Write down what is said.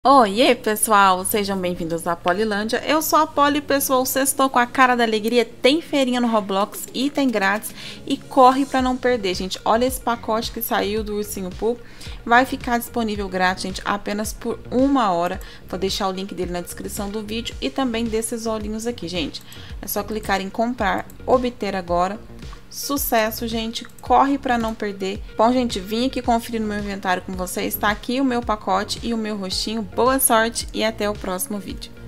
Oiê, pessoal! Sejam bem-vindos à Polilândia. Eu sou a Poli, pessoal. Sextou com a cara da alegria. Tem feirinha no Roblox, item grátis e corre para não perder, gente. Olha esse pacote que saiu do Ursinho Poo. Vai ficar disponível grátis, gente, apenas por 1 hora. Vou deixar o link dele na descrição do vídeo e também desses olhinhos aqui, gente. É só clicar em comprar, obter agora. Sucesso, gente, corre para não perder. Bom, gente, vim aqui conferir no meu inventário com vocês. Tá aqui o meu pacote e o meu rostinho. Boa sorte e até o próximo vídeo.